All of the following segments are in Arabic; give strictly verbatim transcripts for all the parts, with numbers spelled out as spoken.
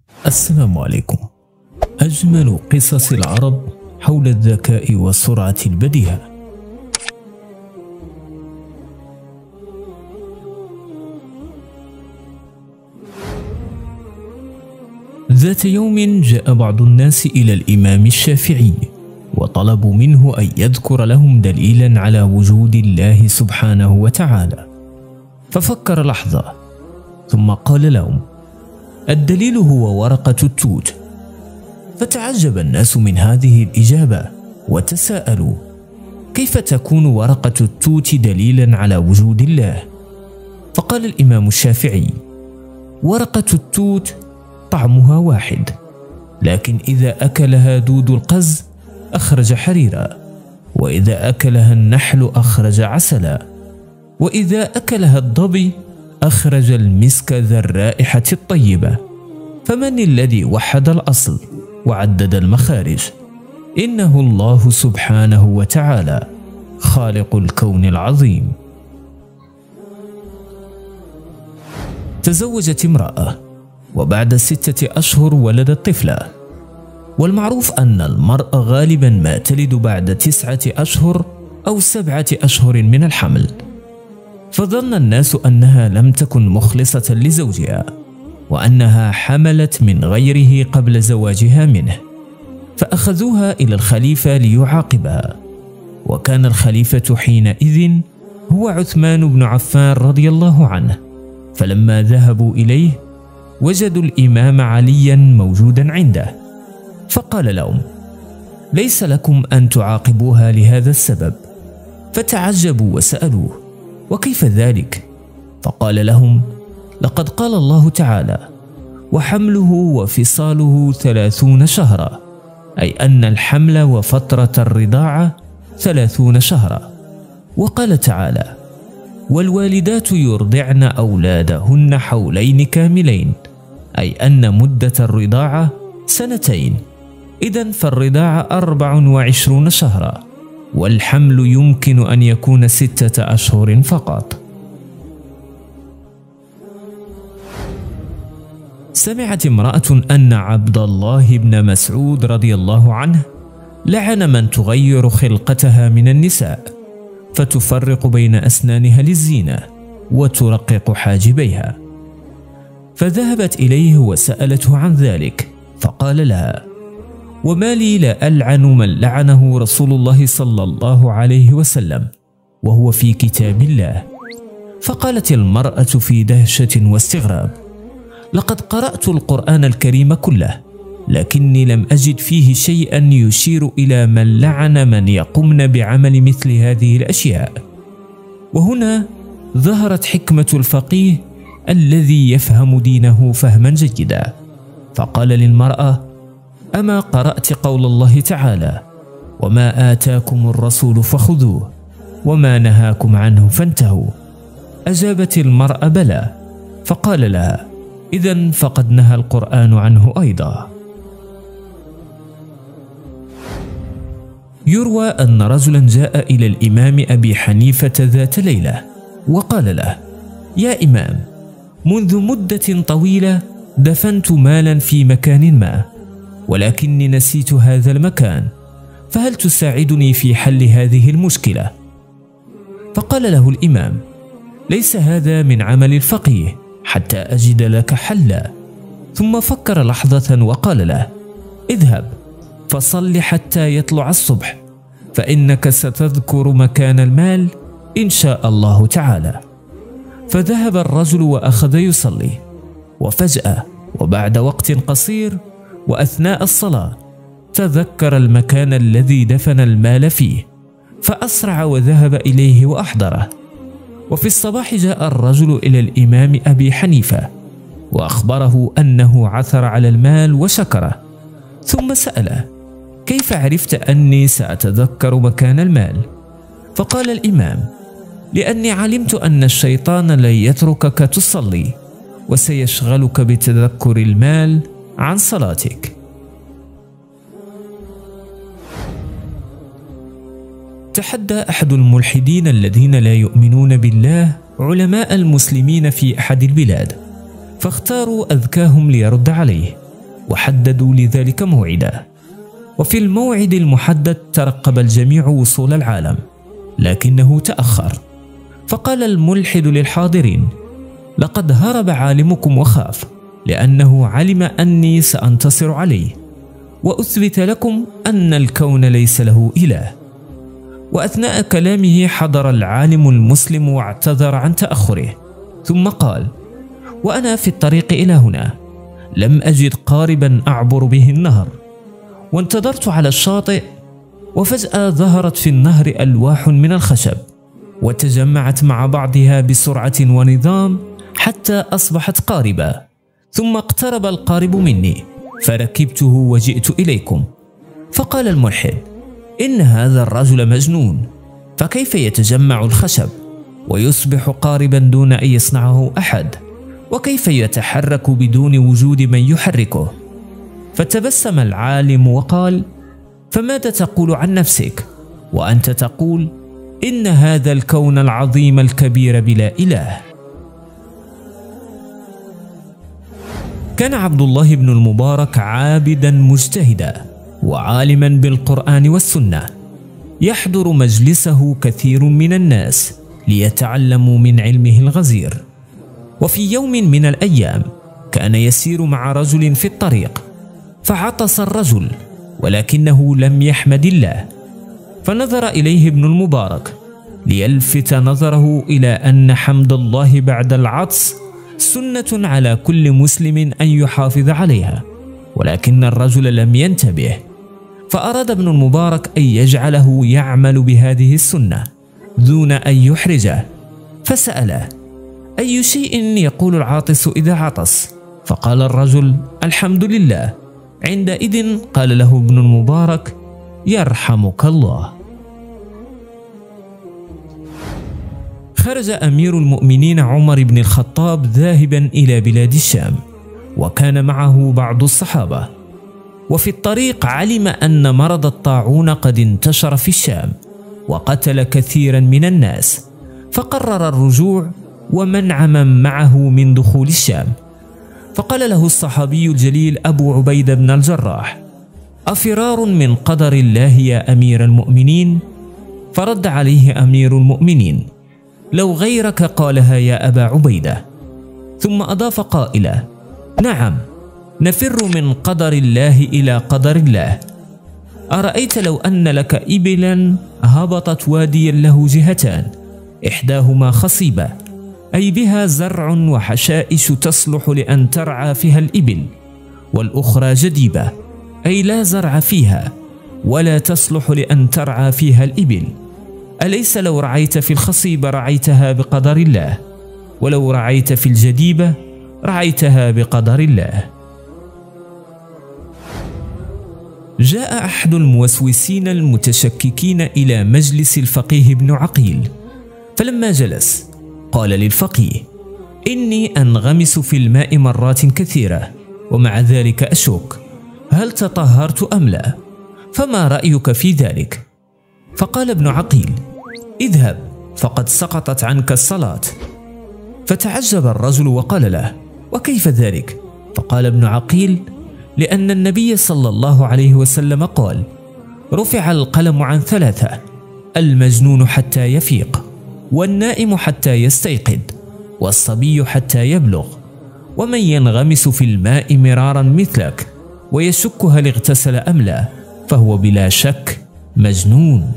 السلام عليكم. أجمل قصص العرب حول الذكاء والسرعة البديهة. ذات يوم جاء بعض الناس إلى الإمام الشافعي وطلبوا منه أن يذكر لهم دليلا على وجود الله سبحانه وتعالى، ففكر لحظة ثم قال لهم: الدليل هو ورقة التوت. فتعجب الناس من هذه الإجابة وتساءلوا: كيف تكون ورقة التوت دليلا على وجود الله؟ فقال الإمام الشافعي: ورقة التوت طعمها واحد، لكن إذا أكلها دود القز أخرج حريرا، وإذا أكلها النحل أخرج عسلا، وإذا أكلها الظبي أخرج المسك ذا الرائحة الطيبة. فمن الذي وحد الأصل وعدد المخارج؟ إنه الله سبحانه وتعالى خالق الكون العظيم. تزوجت امرأة وبعد ستة أشهر ولدت طفلا، والمعروف أن المرأة غالبا ما تلد بعد تسعة أشهر أو سبعة أشهر من الحمل، فظن الناس أنها لم تكن مخلصة لزوجها وأنها حملت من غيره قبل زواجها منه، فأخذوها إلى الخليفة ليعاقبها، وكان الخليفة حينئذ هو عثمان بن عفان رضي الله عنه. فلما ذهبوا إليه وجدوا الإمام عليا موجودا عنده، فقال لهم: ليس لكم أن تعاقبوها لهذا السبب. فتعجبوا وسألوه: وكيف ذلك؟ فقال لهم: لقد قال الله تعالى: وحمله وفصاله ثلاثون شهرا، أي أن الحمل وفترة الرضاعة ثلاثون شهرا. وقال تعالى: والوالدات يرضعن أولادهن حولين كاملين، أي أن مدة الرضاعة سنتين. إذن فالرضاعة أربع وعشرون شهرا، والحمل يمكن أن يكون ستة أشهر فقط. سمعت امرأة أن عبد الله بن مسعود رضي الله عنه لعن من تغير خلقتها من النساء، فتفرق بين أسنانها للزينة وترقق حاجبيها، فذهبت إليه وسألته عن ذلك، فقال لها: وما لي لا ألعن من لعنه رسول الله صلى الله عليه وسلم وهو في كتاب الله. فقالت المرأة في دهشة واستغراب: لقد قرأت القرآن الكريم كله، لكني لم أجد فيه شيئا يشير إلى من لعن من يقمن بعمل مثل هذه الأشياء. وهنا ظهرت حكمة الفقيه الذي يفهم دينه فهما جيدا، فقال للمرأة: أما قرأت قول الله تعالى: وما آتاكم الرسول فخذوه وما نهاكم عنه فانتهوا؟ أجابت المرأة: بلى. فقال لها: إذن فقد نهى القرآن عنه أيضا. يروى أن رجلا جاء إلى الإمام أبي حنيفة ذات ليلة وقال له: يا إمام، منذ مدة طويلة دفنت مالا في مكان ما، ولكني نسيت هذا المكان، فهل تساعدني في حل هذه المشكلة؟ فقال له الإمام: ليس هذا من عمل الفقيه حتى أجد لك حلا. ثم فكر لحظة وقال له: اذهب فصل حتى يطلع الصبح، فإنك ستذكر مكان المال إن شاء الله تعالى. فذهب الرجل وأخذ يصلي، وفجأة وبعد وقت قصير وأثناء الصلاة تذكر المكان الذي دفن المال فيه، فأسرع وذهب إليه وأحضره. وفي الصباح جاء الرجل إلى الإمام أبي حنيفة وأخبره أنه عثر على المال وشكره، ثم سأله: كيف عرفت أني سأتذكر مكان المال؟ فقال الإمام: لأني علمت أن الشيطان لن يتركك تصلي، وسيشغلك بتذكر المال عن صلاتك. تحدى أحد الملحدين الذين لا يؤمنون بالله علماء المسلمين في أحد البلاد، فاختاروا أذكاهم ليرد عليه، وحددوا لذلك موعدا. وفي الموعد المحدد ترقب الجميع وصول العالم، لكنه تأخر. فقال الملحد للحاضرين: لقد هرب عالمكم وخاف، لأنه علم أني سأنتصر عليه وأثبت لكم أن الكون ليس له إله. وأثناء كلامه حضر العالم المسلم واعتذر عن تأخره، ثم قال: وأنا في الطريق إلى هنا لم أجد قاربا أعبر به النهر، وانتظرت على الشاطئ، وفجأة ظهرت في النهر ألواح من الخشب وتجمعت مع بعضها بسرعة ونظام حتى أصبحت قاربة، ثم اقترب القارب مني فركبته وجئت إليكم. فقال الملحد: إن هذا الرجل مجنون، فكيف يتجمع الخشب ويصبح قاربا دون أن يصنعه أحد؟ وكيف يتحرك بدون وجود من يحركه؟ فتبسم العالم وقال: فماذا تقول عن نفسك وأنت تقول إن هذا الكون العظيم الكبير بلا إله؟ كان عبد الله بن المبارك عابدا مجتهدا وعالما بالقرآن والسنة، يحضر مجلسه كثير من الناس ليتعلموا من علمه الغزير. وفي يوم من الأيام كان يسير مع رجل في الطريق، فعطس الرجل ولكنه لم يحمد الله، فنظر إليه ابن المبارك ليلفت نظره إلى أن حمد الله بعد العطس سنة على كل مسلم أن يحافظ عليها، ولكن الرجل لم ينتبه، فأراد ابن المبارك أن يجعله يعمل بهذه السنة دون أن يحرجه، فسأله: أي شيء يقول العاطس إذا عطس؟ فقال الرجل: الحمد لله. عندئذ قال له ابن المبارك: يرحمك الله. خرج أمير المؤمنين عمر بن الخطاب ذاهبا إلى بلاد الشام، وكان معه بعض الصحابة. وفي الطريق علم أن مرض الطاعون قد انتشر في الشام وقتل كثيرا من الناس، فقرر الرجوع ومنع من معه من دخول الشام. فقال له الصحابي الجليل أبو عبيدة بن الجراح: أفرار من قدر الله يا أمير المؤمنين؟ فرد عليه أمير المؤمنين: لو غيرك قالها يا أبا عبيدة. ثم أضاف قائلا: نعم، نفر من قدر الله إلى قدر الله. أرأيت لو أن لك إبلا هبطت واديا له جهتان، إحداهما خصيبة، أي بها زرع وحشائش تصلح لأن ترعى فيها الإبل، والأخرى جديبة، أي لا زرع فيها ولا تصلح لأن ترعى فيها الإبل. أليس لو رعيت في الخصيبة رعيتها بقدر الله، ولو رعيت في الجديبة رعيتها بقدر الله؟ جاء أحد الموسوسين المتشككين إلى مجلس الفقيه بن عقيل، فلما جلس قال للفقيه: إني أنغمس في الماء مرات كثيرة ومع ذلك أشك، هل تطهرت أم لا؟ فما رأيك في ذلك؟ فقال ابن عقيل: اذهب فقد سقطت عنك الصلاة. فتعجب الرجل وقال له: وكيف ذلك؟ فقال ابن عقيل: لأن النبي صلى الله عليه وسلم قال: رفع القلم عن ثلاثة، المجنون حتى يفيق، والنائم حتى يستيقظ، والصبي حتى يبلغ، ومن ينغمس في الماء مرارا مثلك ويشك هل اغتسل أم لا فهو بلا شك مجنون.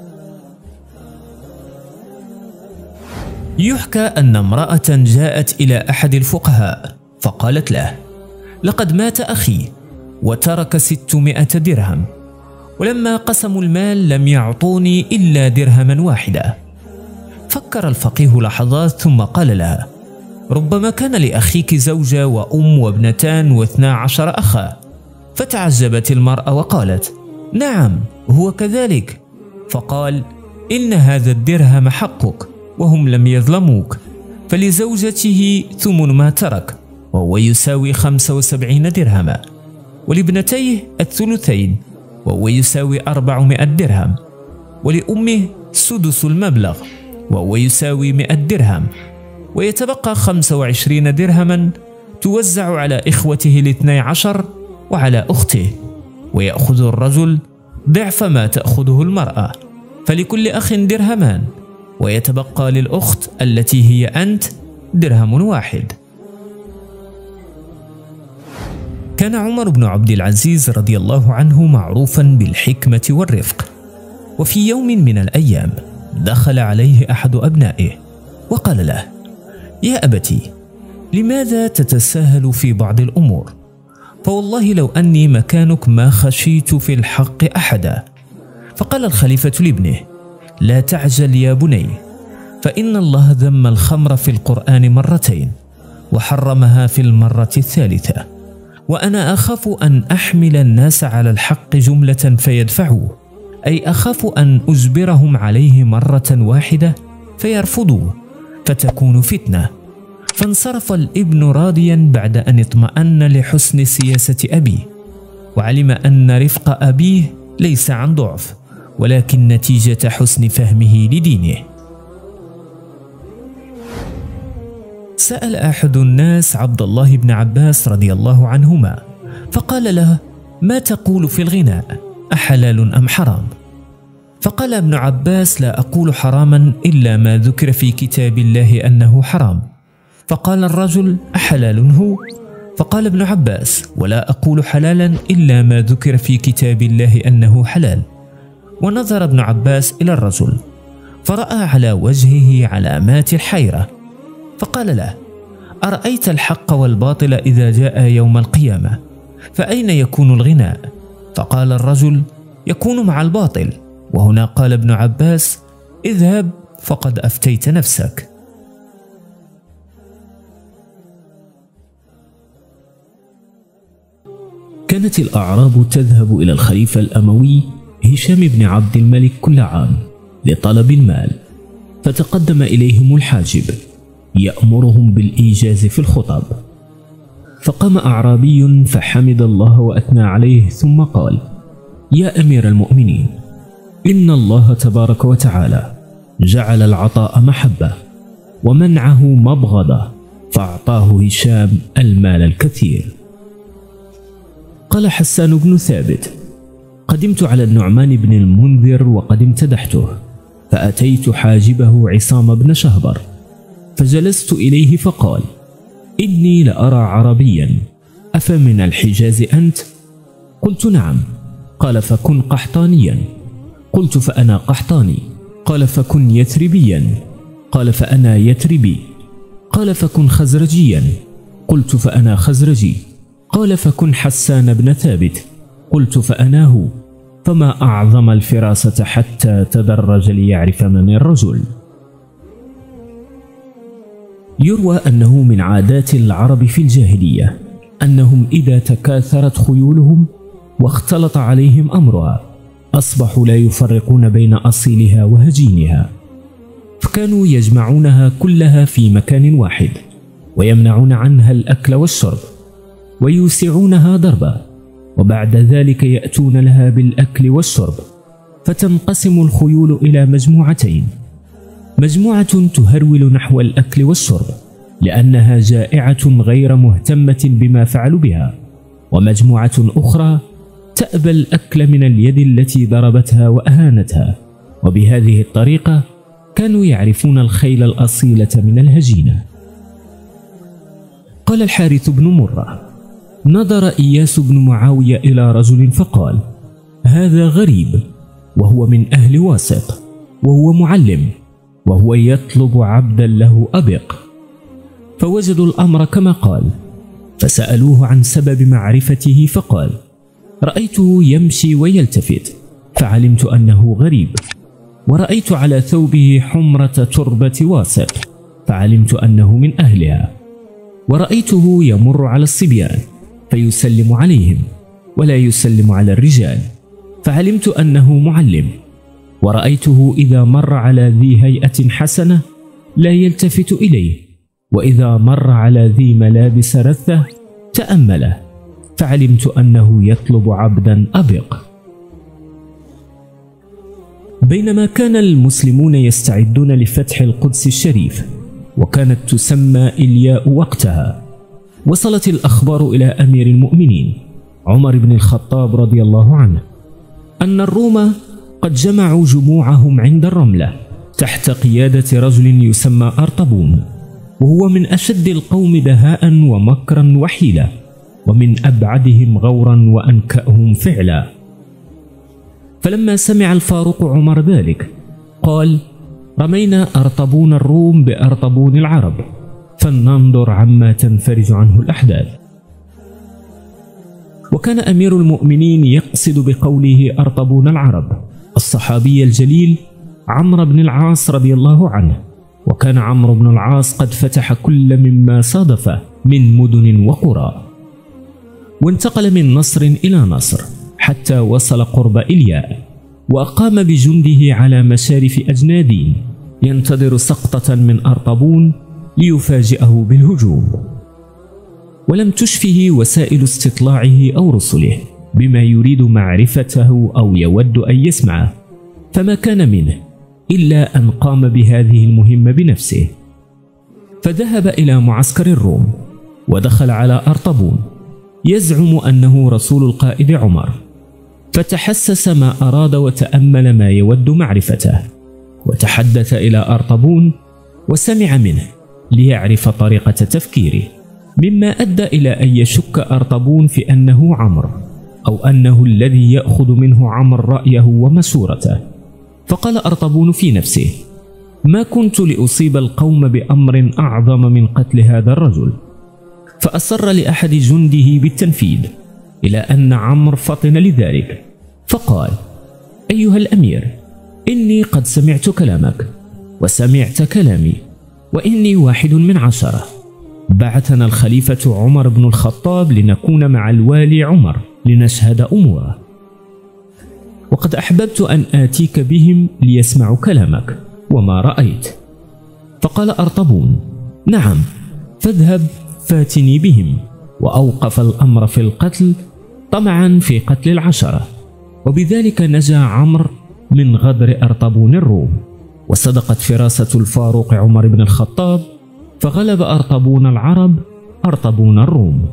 يحكى أن امرأة جاءت إلى أحد الفقهاء فقالت له: لقد مات أخي وترك ستمائة درهم، ولما قسموا المال لم يعطوني إلا درهما واحدا. فكر الفقيه لحظات ثم قال لها: ربما كان لأخيك زوجة وأم وابنتان واثنا عشر أخا. فتعجبت المرأة وقالت: نعم هو كذلك. فقال: إن هذا الدرهم حقك وهم لم يظلموك، فلزوجته ثمن ما ترك وهو يساوي خمسة وسبعين درهما، ولابنتيه الثلثين وهو يساوي أربعمائة درهم، ولأمه سدس المبلغ وهو يساوي مائة درهم، ويتبقى خمسة وعشرين درهما توزع على إخوته الاثني عشر وعلى أخته، ويأخذ الرجل ضعف ما تأخذه المرأة، فلكل أخ درهمان، ويتبقى للأخت التي هي أنت درهم واحد. كان عمر بن عبد العزيز رضي الله عنه معروفا بالحكمة والرفق، وفي يوم من الأيام دخل عليه أحد أبنائه وقال له: يا أبتي، لماذا تتساهل في بعض الأمور؟ فوالله لو أني مكانك ما خشيت في الحق أحدا. فقال الخليفة لابنه: لا تعجل يا بني، فإن الله ذم الخمر في القرآن مرتين وحرمها في المرة الثالثة، وأنا أخاف أن أحمل الناس على الحق جملة فيدفعوه، أي أخاف أن أجبرهم عليه مرة واحدة فيرفضوه فتكون فتنة. فانصرف الابن راضيا بعد أن اطمأن لحسن سياسة أبيه، وعلم أن رفق أبيه ليس عن ضعف، ولكن نتيجة حسن فهمه لدينه. سأل أحد الناس عبد الله بن عباس رضي الله عنهما فقال له: ما تقول في الغناء، أحلال أم حرام؟ فقال ابن عباس: لا أقول حراما إلا ما ذكر في كتاب الله أنه حرام. فقال الرجل: أحلال هو؟ فقال ابن عباس: ولا أقول حلالا إلا ما ذكر في كتاب الله أنه حلال. ونظر ابن عباس إلى الرجل فرأى على وجهه علامات الحيرة، فقال له: أرأيت الحق والباطل إذا جاء يوم القيامة، فأين يكون الغناء؟ فقال الرجل: يكون مع الباطل. وهنا قال ابن عباس: اذهب فقد أفتيت نفسك. كانت الأعراب تذهب إلى الخليفة الأموي هشام بن عبد الملك كل عام لطلب المال، فتقدم إليهم الحاجب يأمرهم بالإيجاز في الخطب، فقام أعرابي فحمد الله وأثنى عليه ثم قال: يا أمير المؤمنين، إن الله تبارك وتعالى جعل العطاء محبة ومنعه مبغضة، فأعطاه هشام المال الكثير. قال حسان بن ثابت: قدمت على النعمان بن المنذر وقد امتدحته، فأتيت حاجبه عصام بن شهبر فجلست إليه فقال: إني لأرى عربيا، أفمن الحجاز أنت؟ قلت: نعم. قال: فكن قحطانيا. قلت: فأنا قحطاني. قال: فكن يثربيا. قال: فأنا يثربي. قال: فكن خزرجيا. قلت: فأنا خزرجي. قال: فكن حسان بن ثابت. قلت: فأنا هو. فما أعظم الفراسة حتى تدرج ليعرف من الرجل. يروى أنه من عادات العرب في الجاهلية أنهم إذا تكاثرت خيولهم واختلط عليهم أمرها أصبحوا لا يفرقون بين أصيلها وهجينها، فكانوا يجمعونها كلها في مكان واحد ويمنعون عنها الأكل والشرب ويوسعونها ضربا، وبعد ذلك يأتون لها بالأكل والشرب، فتنقسم الخيول إلى مجموعتين: مجموعة تهرول نحو الأكل والشرب لأنها جائعة غير مهتمة بما فعلوا بها، ومجموعة أخرى تأبى الأكل من اليد التي ضربتها وأهانتها. وبهذه الطريقة كانوا يعرفون الخيل الأصيلة من الهجينة. قال الحارث بن مرة: نظر إياس بن معاوية إلى رجل فقال: هذا غريب، وهو من أهل واسط، وهو معلم، وهو يطلب عبدا له أبق. فوجدوا الأمر كما قال، فسألوه عن سبب معرفته فقال: رأيته يمشي ويلتفت فعلمت أنه غريب، ورأيت على ثوبه حمرة تربة واسط فعلمت أنه من أهلها، ورأيته يمر على الصبيان فيسلم عليهم ولا يسلم على الرجال فعلمت أنه معلم، ورأيته إذا مر على ذي هيئة حسنة لا يلتفت إليه، وإذا مر على ذي ملابس رثة تأمله فعلمت أنه يطلب عبدا أبق. بينما كان المسلمون يستعدون لفتح القدس الشريف، وكانت تسمى إلياء وقتها، وصلت الأخبار إلى أمير المؤمنين عمر بن الخطاب رضي الله عنه أن الروم قد جمعوا جموعهم عند الرملة تحت قيادة رجل يسمى أرطبون، وهو من أشد القوم دهاء ومكرا وحيلة، ومن أبعدهم غورا وأنكأهم فعلا. فلما سمع الفاروق عمر ذلك قال: رمينا أرطبون الروم بأرطبون العرب، فلننظر عما تنفرج عنه الأحداث. وكان أمير المؤمنين يقصد بقوله أرطبون العرب الصحابي الجليل عمرو بن العاص رضي الله عنه. وكان عمرو بن العاص قد فتح كل مما صادفه من مدن وقرى، وانتقل من نصر إلى نصر حتى وصل قرب إلياء، وأقام بجنده على مشارف أجنادين ينتظر سقطة من أرطبون ليفاجئه بالهجوم. ولم تشفه وسائل استطلاعه أو رسله بما يريد معرفته أو يود أن يسمعه، فما كان منه إلا أن قام بهذه المهمة بنفسه. فذهب إلى معسكر الروم ودخل على أرطبون يزعم أنه رسول القائد عمر، فتحسس ما أراد وتأمل ما يود معرفته، وتحدث إلى أرطبون وسمع منه ليعرف طريقة تفكيره، مما أدى إلى أن يشك أرطبون في أنه عمرو، أو أنه الذي يأخذ منه عمرو رأيه ومشورته. فقال أرطبون في نفسه: ما كنت لأصيب القوم بأمر أعظم من قتل هذا الرجل. فأصر لأحد جنده بالتنفيذ، إلى أن عمرو فطن لذلك، فقال: أيها الأمير، إني قد سمعت كلامك وسمعت كلامي، وإني واحد من عشرة. بعثنا الخليفة عمر بن الخطاب لنكون مع الوالي عمر لنشهد أموره، وقد أحببت أن آتيك بهم ليسمعوا كلامك وما رأيت. فقال أرطبون: نعم، فاذهب فاتني بهم. وأوقف الأمر في القتل طمعا في قتل العشرة، وبذلك نجا عمرو من غدر أرطبون الروم. وصدقت فراسة الفاروق عمر بن الخطاب، فغلب أرطبون العرب أرطبون الروم.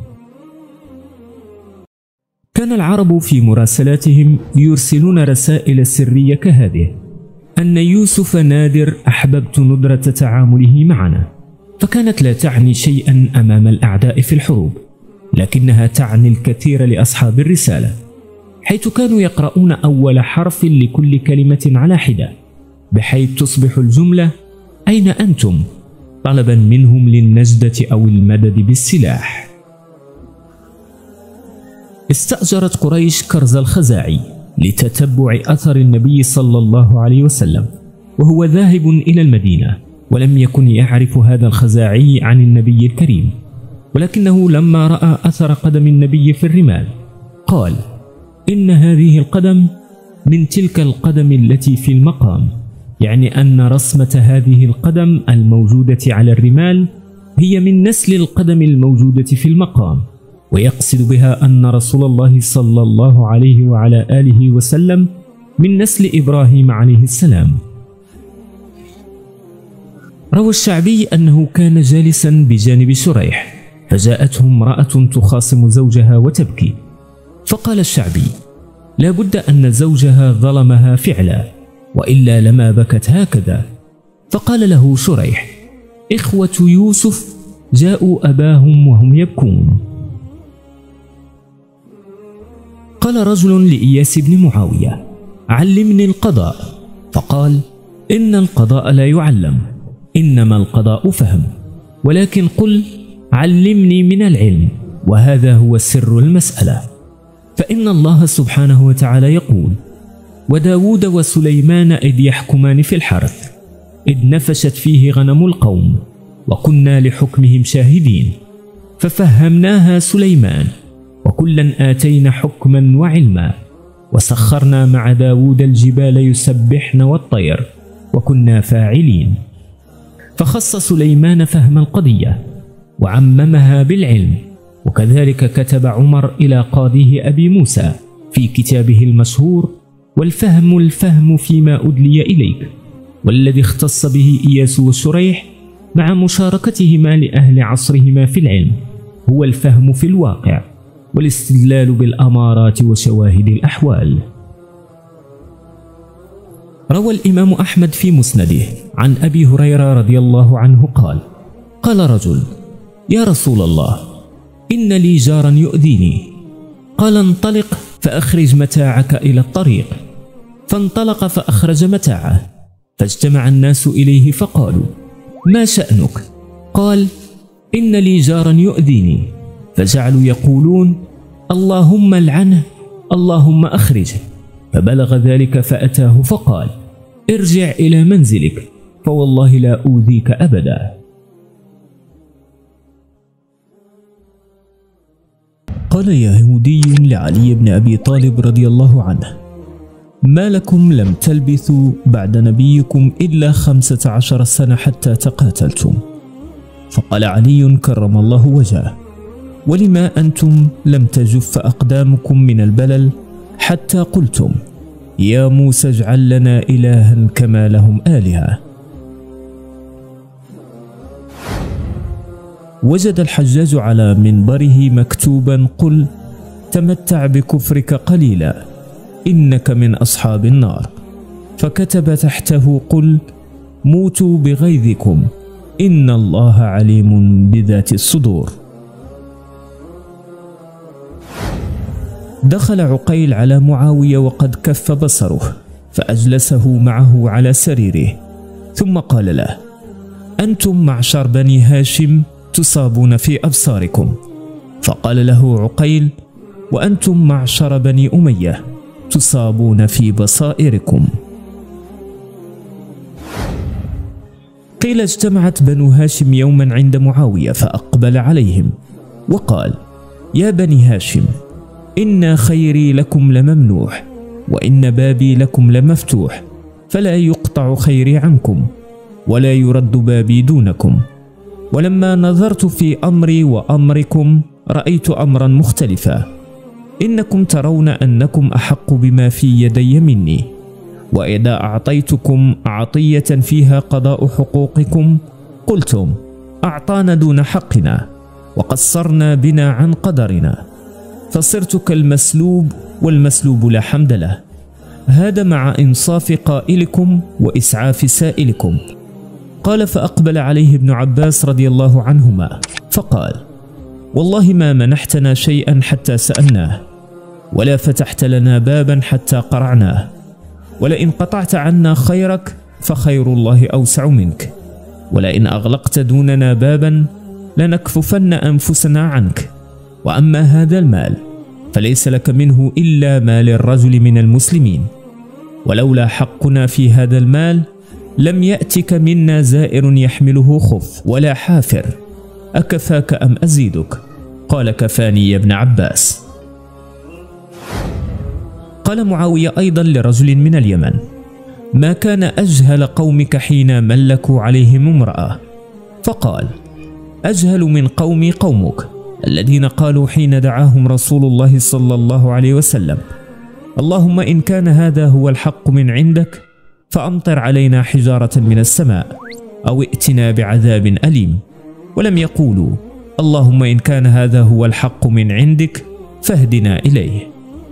كان العرب في مراسلاتهم يرسلون رسائل سرية كهذه: أن يوسف نادر أحببت ندرة تعامله معنا، فكانت لا تعني شيئا أمام الأعداء في الحروب، لكنها تعني الكثير لأصحاب الرسالة، حيث كانوا يقرؤون أول حرف لكل كلمة على حدة، بحيث تصبح الجملة أين أنتم؟ طلبا منهم للنجدة أو المدد بالسلاح. استأجرت قريش كرز الخزاعي لتتبع أثر النبي صلى الله عليه وسلم وهو ذاهب إلى المدينة، ولم يكن يعرف هذا الخزاعي عن النبي الكريم، ولكنه لما رأى أثر قدم النبي في الرمال قال: إن هذه القدم من تلك القدم التي في المقام، يعني أن رسمة هذه القدم الموجودة على الرمال هي من نسل القدم الموجودة في المقام، ويقصد بها أن رسول الله صلى الله عليه وعلى آله وسلم من نسل إبراهيم عليه السلام. روى الشعبي أنه كان جالسا بجانب شريح، فجاءته امرأة تخاصم زوجها وتبكي، فقال الشعبي: لا بد أن زوجها ظلمها فعلا، وإلا لما بكت هكذا. فقال له شريح: إخوة يوسف جاءوا أباهم وهم يبكون. قال رجل لإياس بن معاوية: علمني القضاء. فقال: إن القضاء لا يعلم، إنما القضاء فهم، ولكن قل علمني من العلم، وهذا هو سر المسألة. فإن الله سبحانه وتعالى يقول: وداود وسليمان إذ يحكمان في الحرث إذ نفشت فيه غنم القوم وكنا لحكمهم شاهدين ففهمناها سليمان وكلا آتينا حكما وعلما وسخرنا مع داود الجبال يسبحن والطير وكنا فاعلين. فخص سليمان فهم القضية وعممها بالعلم، وكذلك كتب عمر إلى قاضيه أبي موسى في كتابه المشهور: والفهم الفهم فيما أدلي إليك، والذي اختص به إياس وشريح مع مشاركتهما لأهل عصرهما في العلم هو الفهم في الواقع، والاستدلال بالأمارات وشواهد الأحوال. روى الإمام أحمد في مسنده عن أبي هريرة رضي الله عنه قال: قال رجل: يا رسول الله، إن لي جارا يؤذيني. قال: انطلق فأخرج متاعك إلى الطريق. فانطلق فأخرج متاعه، فاجتمع الناس إليه فقالوا: ما شأنك؟ قال: إن لي جارا يؤذيني. فجعلوا يقولون: اللهم العنه، اللهم أخرجه. فبلغ ذلك فأتاه فقال: ارجع إلى منزلك، فوالله لا أوذيك أبدا. قال يهودي لعلي بن أبي طالب رضي الله عنه: ما لكم لم تلبثوا بعد نبيكم إلا خمسة عشر سنة حتى تقاتلتم؟ فقال علي كرم الله وجهه: ولما أنتم لم تجف أقدامكم من البلل حتى قلتم: يا موسى اجعل لنا إلها كما لهم آلهة. وجد الحجاج على منبره مكتوبا: قل تمتع بكفرك قليلا إنك من أصحاب النار. فكتب تحته: قل موتوا بغيظكم إن الله عليم بذات الصدور. دخل عقيل على معاوية وقد كف بصره، فأجلسه معه على سريره، ثم قال له: أنتم معشر بني هاشم تصابون في أبصاركم. فقال له عقيل: وأنتم معشر بني أمية تصابون في بصائركم. قيل اجتمعت بنو هاشم يوما عند معاوية فأقبل عليهم وقال: يا بني هاشم، إن خيري لكم لممنوح، وإن بابي لكم لمفتوح، فلا يقطع خيري عنكم، ولا يرد بابي دونكم. ولما نظرت في أمري وأمركم رأيت أمرا مختلفا. إنكم ترون أنكم أحق بما في يدي مني، وإذا أعطيتكم عطية فيها قضاء حقوقكم قلتم: أعطانا دون حقنا وقصرنا بنا عن قدرنا، فصرت كالمسلوب والمسلوب لا حمد له. هذا مع إنصاف قائلكم وإسعاف سائلكم. قال: فأقبل عليه ابن عباس رضي الله عنهما فقال: والله ما منحتنا شيئا حتى سألناه، ولا فتحت لنا بابا حتى قرعناه، ولئن قطعت عنا خيرك فخير الله أوسع منك، ولئن أغلقت دوننا بابا لنكففن أنفسنا عنك. وأما هذا المال فليس لك منه إلا ما للرجل من المسلمين، ولولا حقنا في هذا المال لم يأتك منا زائر يحمله خف ولا حافر. أكفاك أم أزيدك؟ قال: كفاني يا ابن عباس. قال معاوية أيضا لرجل من اليمن: ما كان أجهل قومك حين ملكوا عليهم امرأة؟ فقال: أجهل من قومي قومك، الذين قالوا حين دعاهم رسول الله صلى الله عليه وسلم: اللهم إن كان هذا هو الحق من عندك فأمطر علينا حجارة من السماء أو ائتنا بعذاب أليم. ولم يقولوا: اللهم إن كان هذا هو الحق من عندك فاهدنا إليه.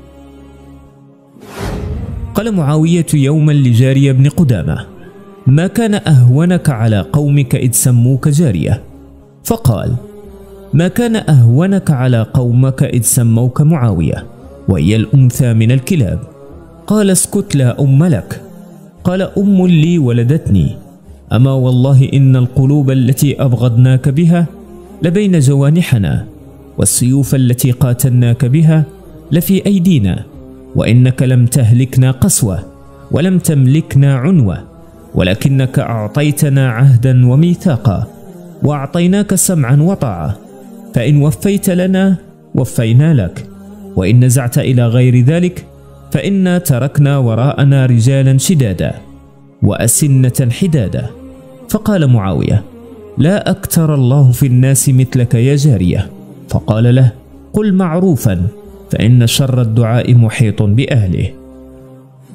قال معاوية يوما لجارية بن قدامة: ما كان أهونك على قومك إذ سموك جارية؟ فقال: ما كان أهونك على قومك إذ سموك معاوية، وهي الأنثى من الكلاب. قال: اسكت لا أم لك. قال: أم لي ولدتني، أما والله إن القلوب التي أبغضناك بها لبين جوانحنا، والسيوف التي قاتلناك بها لفي أيدينا، وإنك لم تهلكنا قسوة ولم تملكنا عنوة، ولكنك أعطيتنا عهدا وميثاقا، وأعطيناك سمعا وطاعة، فإن وفيت لنا وفينا لك، وإن نزعت إلى غير ذلك فإنا تركنا وراءنا رجالا شدادا وأسنة حدادا. فقال معاوية: لا أكثر الله في الناس مثلك يا جارية. فقال له: قل معروفا، فإن شر الدعاء محيط بأهله.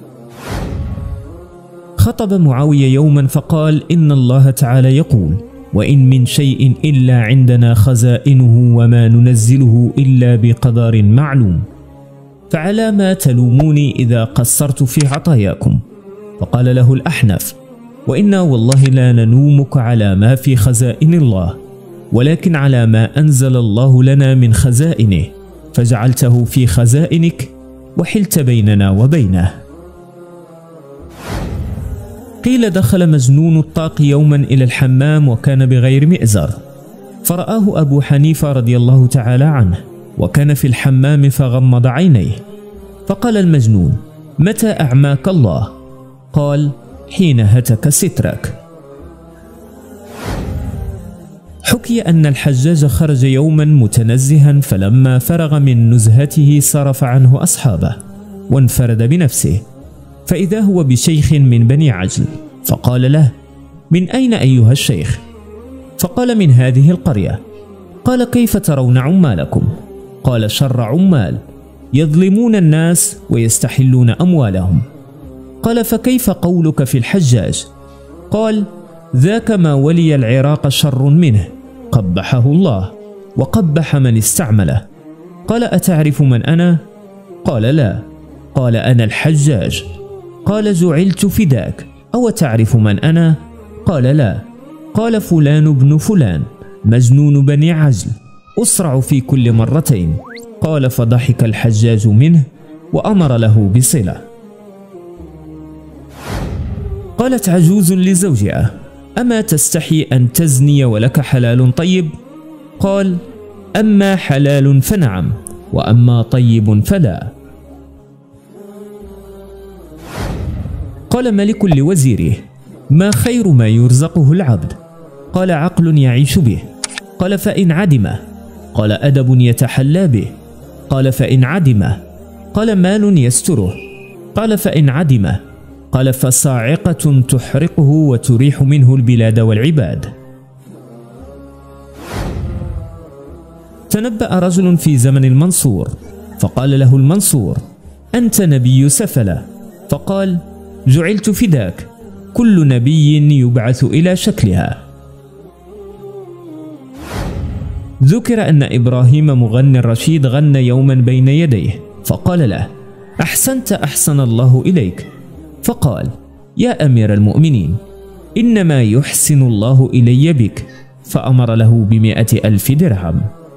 خطب معاوية يوما فقال: إن الله تعالى يقول: وإن من شيء إلا عندنا خزائنه وما ننزله إلا بقدر معلوم، فعلى ما تلوموني إذا قصرت في عطاياكم؟ فقال له الأحنف: وإنا والله لا نلومك على ما في خزائن الله، ولكن على ما أنزل الله لنا من خزائنه، فجعلته في خزائنك وحلت بيننا وبينه. قيل دخل مجنون الطاق يوما إلى الحمام وكان بغير مئزر، فرآه أبو حنيفة رضي الله تعالى عنه وكان في الحمام فغمض عينيه، فقال المجنون: متى أعماك الله؟ قال: حين هتك سترك. حكي أن الحجاج خرج يوما متنزها، فلما فرغ من نزهته صرف عنه أصحابه وانفرد بنفسه، فإذا هو بشيخ من بني عجل، فقال له: من أين أيها الشيخ؟ فقال: من هذه القرية. قال: كيف ترون عمالكم؟ قال: شر عمال، يظلمون الناس ويستحلون أموالهم. قال: فكيف قولك في الحجاج؟ قال: ذاك ما ولي العراق شر منه، قبحه الله وقبح من استعمله. قال: أتعرف من أنا؟ قال: لا. قال: أنا الحجاج. قال: جعلت فداك، أو تعرف من أنا؟ قال: لا. قال: فلان بن فلان مجنون بني عجل، أسرع في كل مرتين. قال: فضحك الحجاج منه وأمر له بصلة. قالت عجوز لزوجها: أما تستحي أن تزني ولك حلال طيب؟ قال: أما حلال فنعم، وأما طيب فلا. قال ملك لوزيره: ما خير ما يرزقه العبد؟ قال: عقل يعيش به. قال: فإن عدمه؟ قال: أدب يتحلى به. قال: فإن عدمه؟ قال: مال يستره. قال: فإن عدمه؟ قال: فصاعقة تحرقه وتريح منه البلاد والعباد. تنبأ رجل في زمن المنصور، فقال له المنصور: أنت نبي سفلة. فقال: جعلت فداك، كل نبي يبعث إلى شكلها. ذكر أن إبراهيم مغني الرشيد غنى يوما بين يديه، فقال له: أحسنت أحسن الله إليك. فقال: يا أمير المؤمنين، إنما يحسن الله إلي بك، فأمر له بمئة ألف درهم.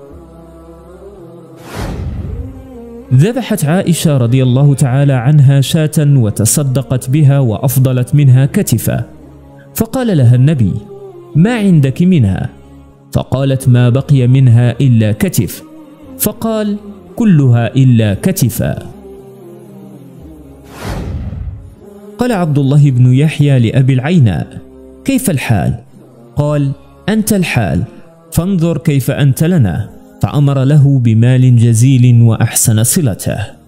ذبحت عائشة رضي الله تعالى عنها شاة وتصدقت بها وأفضلت منها كتفا، فقال لها النبي: ما عندك منها؟ فقالت: ما بقي منها إلا كتف. فقال: كلها إلا كتفا. قال عبد الله بن يحيى لأبي العيناء: كيف الحال؟ قال: أنت الحال، فانظر كيف أنت لنا. فأمر له بمال جزيل وأحسن صلته.